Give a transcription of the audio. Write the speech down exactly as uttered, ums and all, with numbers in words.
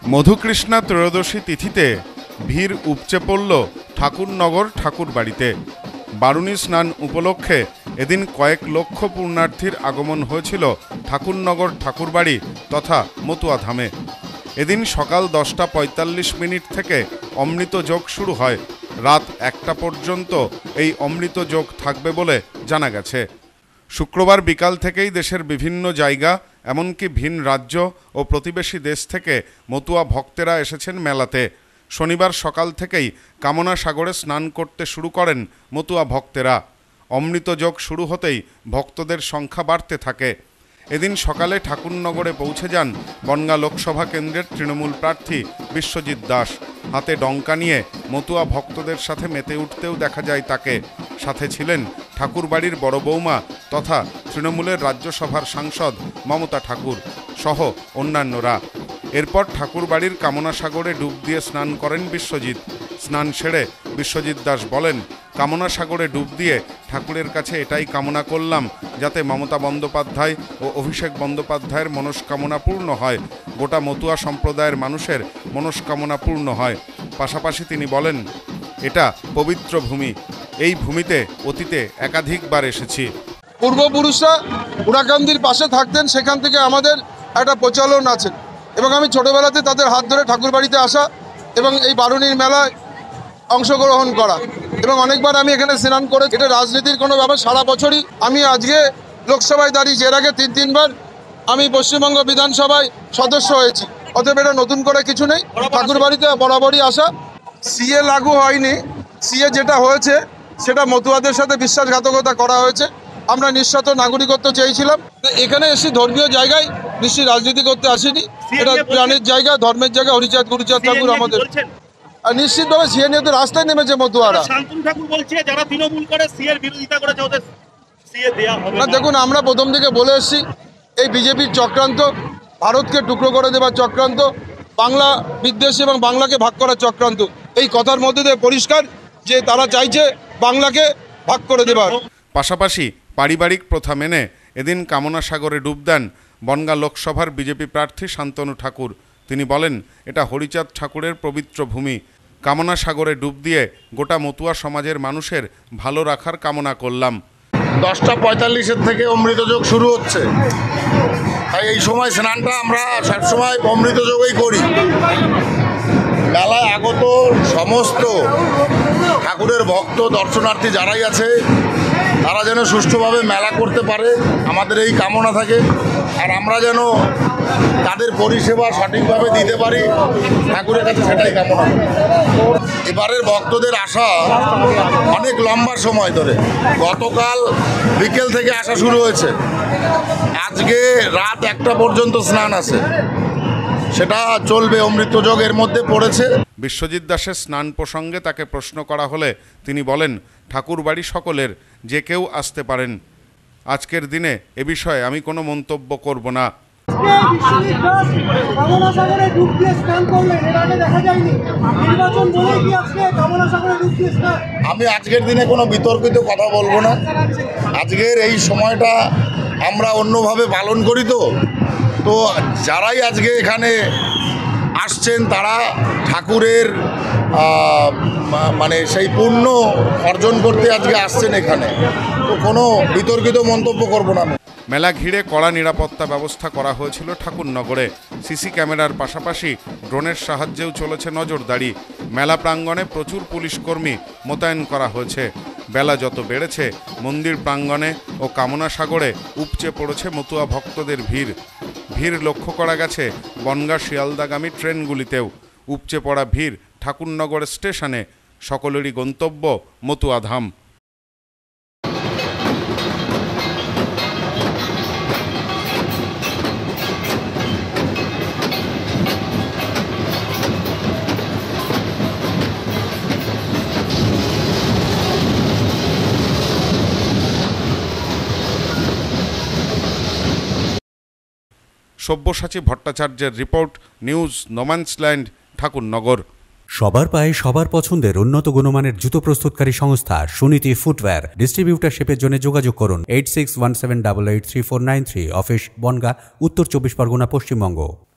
মধুকৃষ্ণা ত্রয়োদশী তিথিতে ভিড় উপচে পড়ল ঠাকুরনগর ঠাকুরবাড়িতে। বারুণী স্নান উপলক্ষে এদিন কয়েক লক্ষ পুণ্যার্থীর আগমন হয়েছিল ঠাকুরনগর ঠাকুরবাড়ি তথা মতুয়া ধামে। এদিন সকাল দশটা পঁয়তাল্লিশ মিনিট থেকে অমৃত যোগ শুরু হয়। রাত একটা পর্যন্ত এই অমৃত যোগ থাকবে বলে জানা গেছে। শুক্রবার বিকাল থেকেই দেশের বিভিন্ন জায়গা এমনকি ভিন রাজ্য ও প্রতিবেশী দেশ থেকে মতুয়া ভক্তেরা এসেছেন মেলাতে। শনিবার সকাল থেকেই কামনা সাগরে স্নান করতে শুরু করেন মতুয়া ভক্তেরা। অমৃত যোগ শুরু হতেই ভক্তদের সংখ্যা বাড়তে থাকে। এদিন সকালে ঠাকুরনগরে পৌঁছে যান বনগাঁ লোকসভা কেন্দ্রের তৃণমূল প্রার্থী বিশ্বজিৎ দাস। হাতে ডঙ্কা নিয়ে মতুয়া ভক্তদের সাথে মেতে উঠতেও দেখা যায় তাকে। সাথে ছিলেন ঠাকুরবাড়ির বড় বৌমা তথা তৃণমূলের রাজ্যসভার সাংসদ মমতা ঠাকুর সহ অন্যান্যরা। এরপর ঠাকুরবাড়ির কামনা সাগরে ডুব দিয়ে স্নান করেন বিশ্বজিৎ। স্নান সেরে বিশ্বজিৎ দাস বলেন, কামনা সাগরে ডুব দিয়ে ঠাকুরের কাছে এটাই কামনা করলাম যাতে মমতা বন্দ্যোপাধ্যায় ও অভিষেক বন্দ্যোপাধ্যায়ের মনস্কামনা পূর্ণ হয়, গোটা মতুয়া সম্প্রদায়ের মানুষের মনস্কামনা পূর্ণ হয়। পাশাপাশি তিনি বলেন, এটা পবিত্র ভূমি, এই ভূমিতে অতীতে একাধিকবার এসেছি। পূর্বপুরুষরা উড়াকান্দির পাশে থাকতেন, সেখান থেকে আমাদের একটা প্রচলন আছে এবং আমি ছোটোবেলাতে তাদের হাত ধরে ঠাকুরবাড়িতে আসা এবং এই বারুণীর মেলায় অংশগ্রহণ করা এবং অনেকবার আমি এখানে স্নান করে। এটা রাজনীতির কোনো ব্যাপার, সারা বছরই আমি আজকে লোকসভায় দাঁড়িয়েছি, এর আগে তিন তিনবার আমি পশ্চিমবঙ্গ বিধানসভায় সদস্য হয়েছি। অতএব এটা নতুন করে কিছু নেই, ঠাকুরবাড়িতে বরাবরই আসা। সিএ লাগু হয়নি, সিএ যেটা হয়েছে সেটা মতুয়াদের সাথে বিশ্বাসঘাতকতা করা হয়েছে। আমরা নিঃস্বার্থ নাগরিকত্ব চেয়েছিলাম। এখানে এসে ধর্মীয় জায়গায় নিশ্চয়ই রাজনীতি করতে আসিনি, এটা প্রাণের জায়গা, ধর্মের জায়গা। হরিচাঁদ গুরুচাঁদ ঠাকুর আমাদের, আর নিশ্চিতভাবে সিএ নিয়ে তো রাস্তায় নেমেছে মতুয়ারা। না দেখুন, আমরা প্রথম থেকে বলে এসেছি এই বিজেপির চক্রান্ত, ভারতকে টুকরো করে দেবার চক্রান্ত, বাংলা বিদ্বেষী এবং বাংলাকে ভাগ করার চক্রান্ত। এই কথার মধ্যে দিয়ে পরিষ্কার যে তারা চাইছে বাংলাকে ভাগ করে দেবার। পাশাপাশি পারিবারিক প্রথা মেনে এদিন কামনা সাগরে ডুব দেন বনগাঁ লোকসভার বিজেপি প্রার্থী শান্তনু ঠাকুর। তিনি বলেন, এটা হরিচাঁদ ঠাকুরের পবিত্র ভূমি। কামনা সাগরে ডুব দিয়ে গোটা মতুয়া সমাজের মানুষের ভালো রাখার কামনা করলাম। দশটা পঁয়তাল্লিশের থেকে অমৃতযোগ শুরু হচ্ছে, তাই এই সময় স্নানটা আমরা সবসময় অমৃতযোগই করি। মেলায় আগত সমস্ত ঠাকুরের ভক্ত দর্শনার্থী যারাই আছে তারা যেন সুষ্ঠুভাবে মেলা করতে পারে, আমাদের এই কামনা থাকে। আর আমরা যেন তাদের পরিষেবা সঠিকভাবে দিতে পারি, ঠাকুরের কাছে সেটাই কামনা। এবারের ভক্তদের আসা অনেক লম্বা সময় ধরে, গতকাল বিকেল থেকে আসা শুরু হয়েছে, আজকে রাত একটা পর্যন্ত স্নান আছে, সেটা চলবে। অমৃতযোগ এর মধ্যে পড়েছে। বিশ্বজিৎ দাসের স্নান প্রসঙ্গে তাকে প্রশ্ন করা হলে তিনি বলেন, ঠাকুরবাড়ি সকলের, যে কেউ আসতে পারেন। আজকের দিনে এ বিষয়ে আমি কোনো মন্তব্য করব না। আমি আজকের দিনে কোনো বিতর্কিত কথা বলবো না। আজকের এই সময়টা আমরা অন্যভাবে পালন করি, তো তো যারাই আজকে এখানে আসছেন তারা ঠাকুরের মানে সেই পুণ্য অর্জন করতে আজকে আসছেন এখানে, তো কোনো বিতর্কিত মন্তব্য করব না। মেলা ঘিরে কড়া নিরাপত্তা ব্যবস্থা করা হয়েছিল ঠাকুরনগরে। সিসি ক্যামেরার পাশাপাশি ড্রোনের সাহায্যেও চলেছে নজরদারি। মেলা প্রাঙ্গণে প্রচুর পুলিশ কর্মী মোতায়েন করা হয়েছে। বেলা যত বেড়েছে মন্দির প্রাঙ্গণে ও কামনা সাগরে উপচে পড়েছে মতুয়া ভক্তদের ভিড়। ভিড় লক্ষ্য করা গেছে বনগাঁ শিয়ালদাগামী ট্রেনগুলিতেও। উপচে পড়া ভিড় ঠাকুরনগর স্টেশনে। সকলেরই গন্তব্য মতুয়া ধাম। সব্যসাচী ভট্টাচার্যের রিপোর্ট, নিউজ নোম্যান্সল্যান্ড, ঠাকুরনগর। সবার পায়ে সবার পছন্দের উন্নত গুণমানের জুতো প্রস্তুতকারী সংস্থা সুনীতি ফুটওয়্যার। ডিস্ট্রিবিউটারশিপের জন্য যোগাযোগ করুন eight six one seven double eight three four nine three. Office Bangaon, Uttar Chabbish Pargana, Paschimbanga.